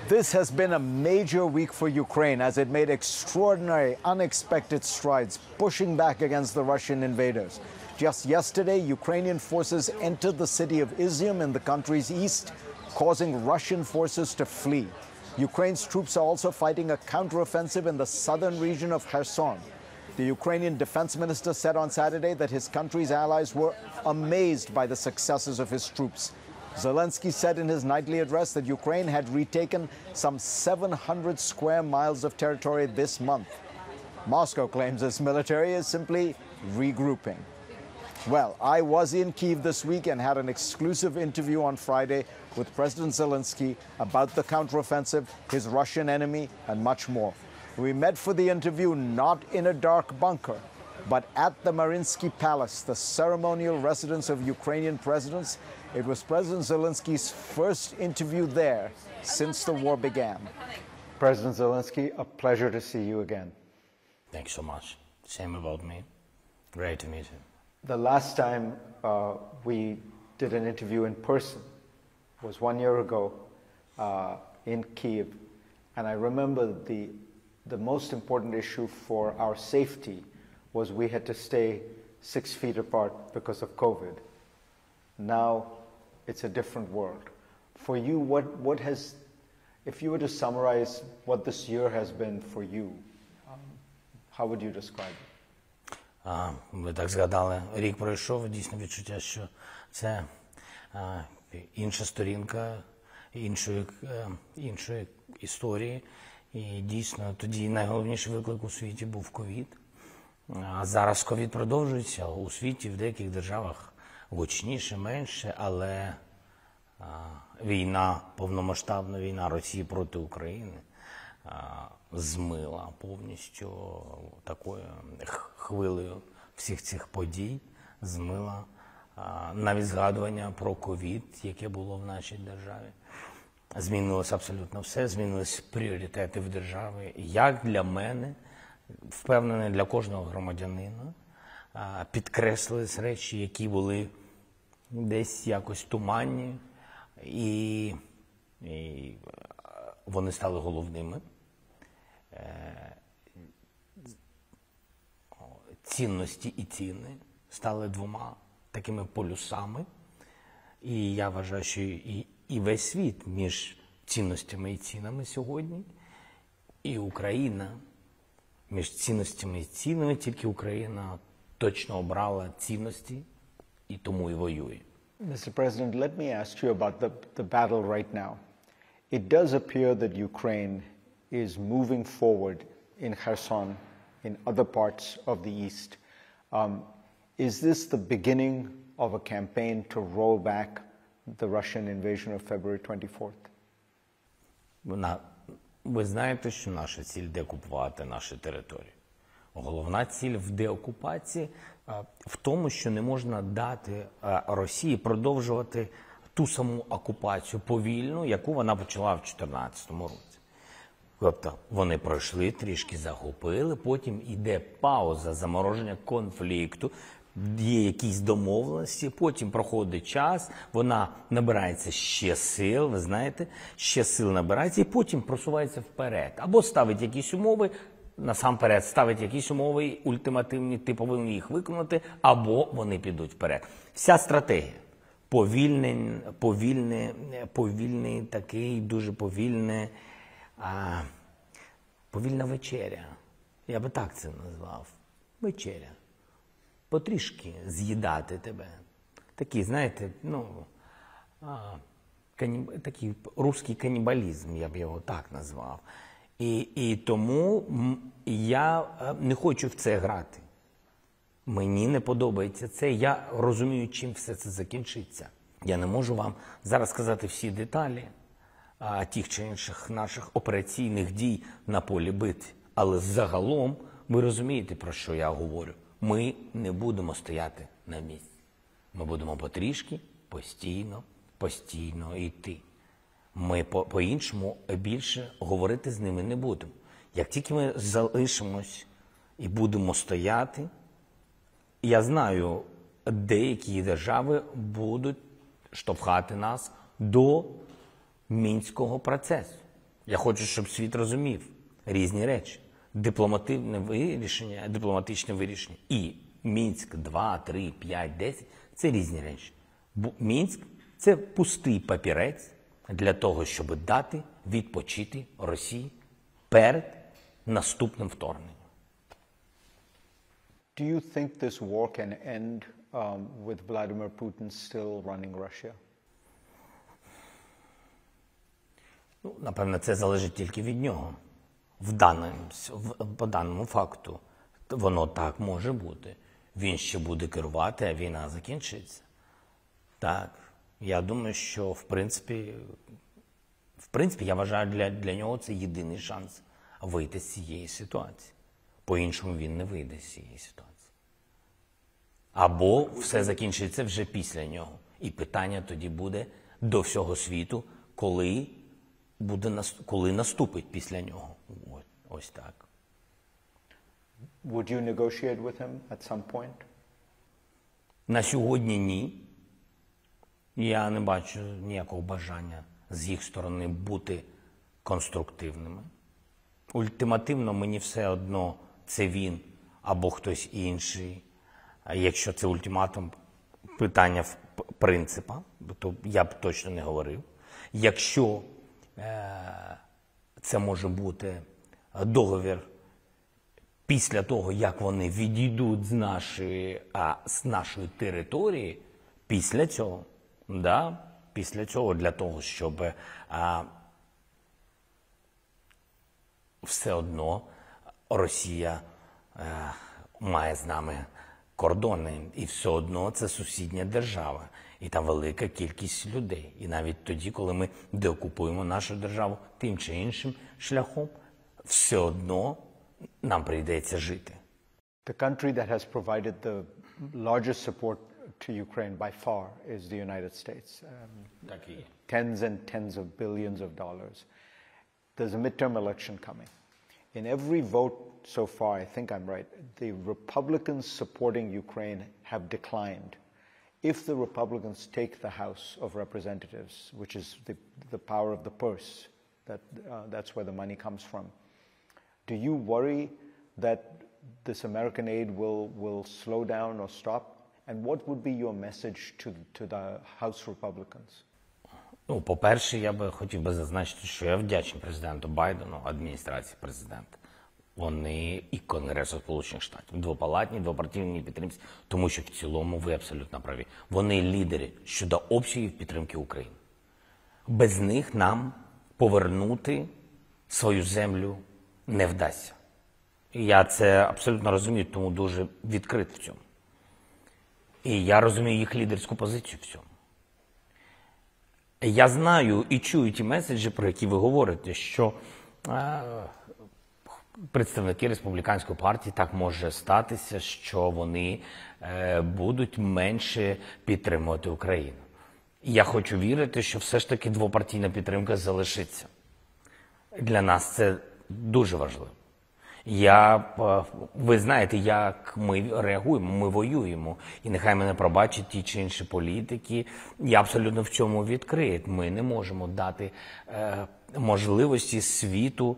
This has been a major week for Ukraine as it made extraordinary, unexpected strides, pushing back against the Russian invaders. Just yesterday, Ukrainian forces entered the city of Izium in the country's east, causing Russian forces to flee. Ukraine's troops are also fighting a counteroffensive in the southern region of Kherson. The Ukrainian defense minister said on Saturday that his country's allies were amazed by the successes of his troops. Zelensky said in his nightly address that Ukraine had retaken some 700 square miles of territory this month. Moscow claims its military is simply regrouping. Well, I was in Kyiv this week and had an exclusive interview on Friday with President Zelensky about the counteroffensive, his Russian enemy, and much more. We met for the interview not in a dark bunker, but at the Mariinsky Palace, the ceremonial residence of Ukrainian presidents. It was President Zelensky's first interview there since the war began. President Zelensky, a pleasure to see you again. Thanks so much. Same about me. Great to meet you. The last time we did an interview in person was 1 year ago in Kyiv. And I remember the most important issue for our safety was we had to stay 6 feet apart because of COVID. Now it's a different world. For you, what has, if you were to summarize what this year has been for you, how would you describe it? Ви так згадали, рік пройшов, дійсно відчуття, що це інша сторінка іншої історії. І дійсно тоді найголовніший виклик у світі був ковід. А зараз ковід продовжується у світі, в деяких державах гучніше, менше, але війна, повномасштабна війна Росії проти України змила повністю такою хвилею всіх цих подій, змила навіть згадування про ковід, яке було в нашій державі. Змінилося абсолютно все, змінилися пріоритети в державі. Як для мене, впевнений для кожного громадянина, підкреслились речі, які були десь якось туманні, і вони стали головними. Цінності і ціни стали двома такими полюсами. І я вважаю, що і весь світ між цінностями і цінами сьогодні, і Україна між цінностями і цінами, тільки Україна точно обрала цінності і тому і воює. Mr. President, let me ask you about the battle right now. It does appear that Ukraine is moving forward in Kherson, in other parts of the east. Is this the beginning of a campaign to roll back the Russian invasion of February 24th? Ви знаєте, що наша ціль – деокупувати наші території. Головна ціль в деокупації в тому, що не можна дати Росії продовжувати ту саму окупацію повільну, яку вона почала в 2014 році. Тобто вони пройшли, трішки захопили, потім йде пауза, замороження конфлікту, є якісь домовленості, потім проходить час, вона набирається ще сил, ви знаєте, ще сил набирається і потім просувається вперед. Або ставить якісь умови, насамперед ставить якісь умови ультимативні, ти повинен їх виконати, або вони підуть вперед. Вся стратегія. Повільний такий, дуже повільна вечеря. Я би так це назвав. Вечеря. Потрішки з'їдати тебе. Такий, знаєте, такий русський канібалізм, я б його так назвав. І тому я не хочу в це грати. Мені не подобається це, я розумію, чим все це закінчиться. Я не можу вам зараз сказати всі деталі тих чи інших наших операційних дій на полі битви. Але загалом ви розумієте, про що я говорю. Ми не будемо стояти на місці. Ми будемо потрішки, постійно йти. Ми по-іншому більше говорити з ними не будемо. Як тільки ми залишимось і будемо стояти, я знаю, деякі держави будуть штовхати нас до Мінського процесу. Я хочу, щоб світ розумів різні речі. Дипломатичне вирішення і Мінськ 2, 3, 5, 10 – це різні речі. Мінськ – це пустий папірець для того, щоб дати відпочити Росії перед наступним вторгненням. Do you think this war can end with Vladimir Putin still running Russia? Ну, напевно, це залежить тільки від нього. По даному факту воно так може бути. Він ще буде керувати, а війна закінчиться. Так, я думаю, що в принципі, я вважаю, для нього це єдиний шанс вийти з цієї ситуації. По-іншому він не вийде з цієї ситуації. Або все закінчиться вже після нього. І питання тоді буде до всього світу, коли наступить після нього. Ось так. Would you negotiate with him at some point? На сьогодні ні. Я не бачу ніякого бажання з їх сторони бути конструктивними. Ультимативно мені все одно це він або хтось інший. А якщо це ультиматум, питання принципа, то я б точно не говорив. Якщо це може бути договір після того, як вони відійдуть з нашої території, після цього, для того, щоб все одно Росія має з нами кордони, і все одно це сусідня держава, і там велика кількість людей. І навіть тоді, коли ми деокупуємо нашу державу тим чи іншим шляхом, все одно нам прийдеться жити. The country that has provided the largest support to Ukraine by far is the United States. Так і є. Tens and tens of billions of dollars. There's a midterm election coming. In every vote so far, I think I'm right, the Republicans supporting Ukraine have declined. If the Republicans take the House of Representatives, which is the power of the purse, that's where the money comes from, do you worry that this American aid will slow down or stop? And what would be your message to the House Republicans? Ну, по-перше, я би хотів би зазначити, що я вдячний президенту Байдену, адміністрації президента. Вони і Конгресу Сполучених Штатів, двопалатні, двопартійні підтримці, тому що в цілому ви абсолютно праві. Вони лідери щодо обсягів підтримки України. Без них нам повернути свою землю не вдасться. Я це абсолютно розумію, тому дуже відкритий в цьому. І я розумію їх лідерську позицію в цьому. Я знаю і чую ті меседжі, про які ви говорите, що представники республіканської партії, так може статися, що вони будуть менше підтримувати Україну. Я хочу вірити, що все ж таки двопартійна підтримка залишиться. Для нас це дуже важливо. Ви знаєте, як ми реагуємо, ми воюємо. І нехай мене пробачать ті чи інші політики. Я абсолютно в цьому відкрит. Ми не можемо дати можливості світу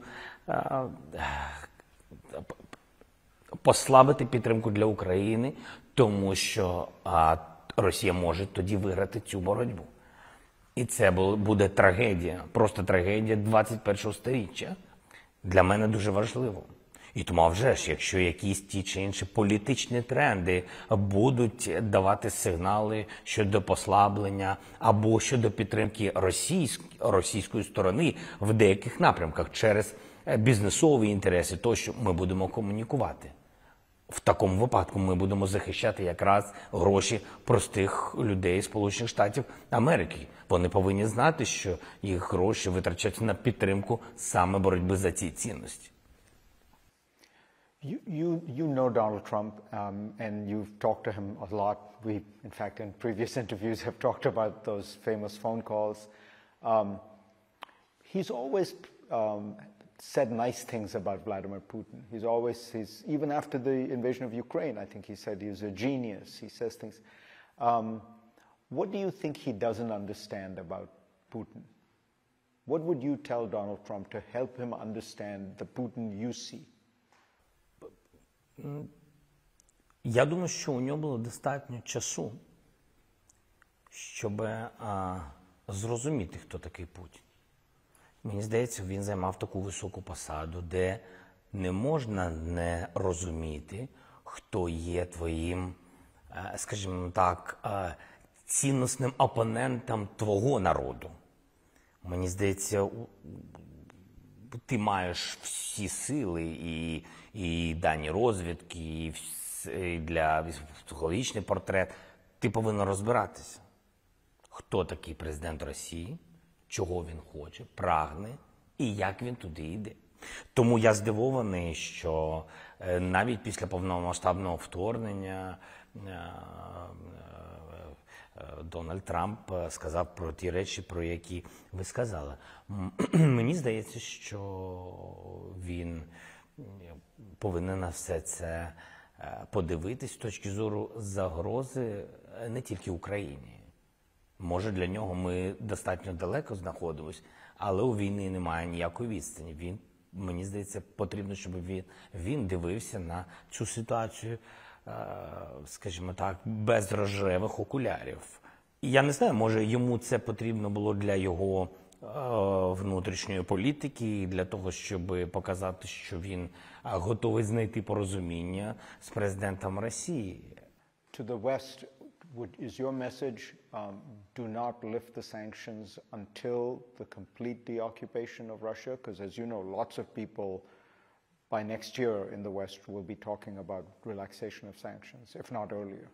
послабити підтримку для України, тому що Росія може тоді виграти цю боротьбу. І це буде трагедія, просто трагедія 21-го сторіччя. Для мене дуже важливо. І тому, а вже ж, якщо якісь ті чи інші політичні тренди будуть давати сигнали щодо послаблення або щодо підтримки російської сторони в деяких напрямках через бізнесові інтереси, то що ми будемо комунікувати. В такому випадку ми будемо захищати якраз гроші простих людей Сполучених Штатів Америки. Вони повинні знати, що їх гроші витрачаються на підтримку саме боротьби за ці цінності. You know Donald Trump, and you've talked to him a lot. We, in fact, in previous interviews have talked about those famous phone calls. He's always said nice things about Vladimir Putin. He's even after the invasion of Ukraine, I think he said he was a genius. He says things. What do you think he doesn't understand about Putin? What would you tell Donald Trump to help him understand the Putin you see? Я думаю, що у нього було достатньо часу, щоб зрозуміти, хто такий Путін. Мені здається, він займав таку високу посаду, де не можна не розуміти, хто є твоїм, скажімо так, ціннісним опонентом твого народу. Мені здається, ти маєш всі сили і дані розвідки, і для психологічний портрет. Ти повинен розбиратися, хто такий президент Росії, чого він хоче, прагне і як він туди йде. Тому я здивований, що навіть після повномасштабного вторгнення Дональд Трамп сказав про ті речі, про які ви сказали. Мені здається, що він повинен на все це подивитись з точки зору загрози не тільки Україні. Може, для нього ми достатньо далеко знаходимося, але у війни немає ніякої відстані. Мені здається, потрібно, щоб він дивився на цю ситуацію, скажімо так, без рожевих окулярів. І я не знаю, може йому це потрібно було для його внутрішньої політики, для того, щоб показати, що він готовий знайти порозуміння з президентом Росії. To the West, is your message, do not lift the sanctions until the complete deoccupation of Russia? Because as you know, lots of people by next year in the West will be talking about relaxation of sanctions, if not earlier.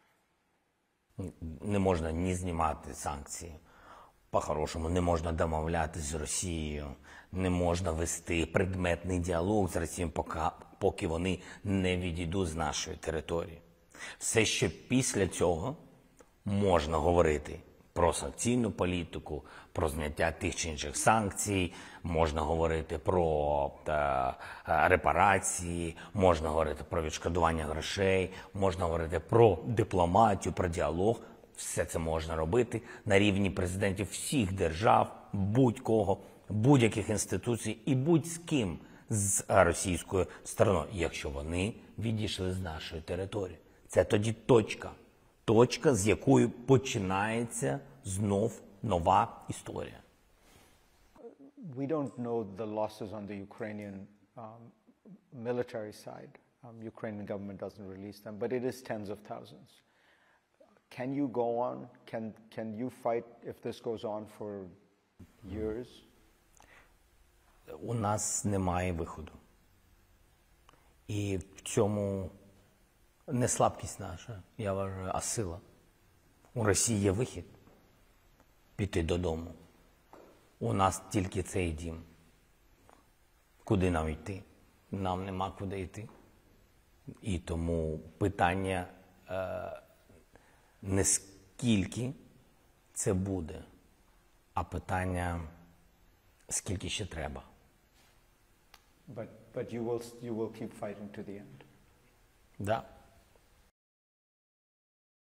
Не можна ні знімати санкції. По-хорошому, не можна домовлятися з Росією, не можна вести предметний діалог з Росією, поки вони не відійдуть з нашої території. Все, що після цього можна говорити про санкційну політику, про зняття тих чи інших санкцій, можна говорити про репарації, можна говорити про відшкодування грошей, можна говорити про дипломатію, про діалог. Все це можна робити на рівні президентів всіх держав, будь-кого, будь-яких інституцій і будь-з ким з російською стороною, якщо вони відійшли з нашої території. Це тоді точка, з якої починається знов нова історія. We don't know the losses on the Ukrainian military side. Ukrainian government doesn't release them, but it is tens of thousands. Can you go on? Can you fight if this goes on for years? У нас немає виходу. І в цьому не слабкість наша, я вважаю, а сила. У Росії є вихід – піти додому. У нас тільки цей дім. Куди нам йти? Нам нема куди йти. І тому питання не скільки це буде, а питання скільки ще треба. But you will keep fighting to the end. Да.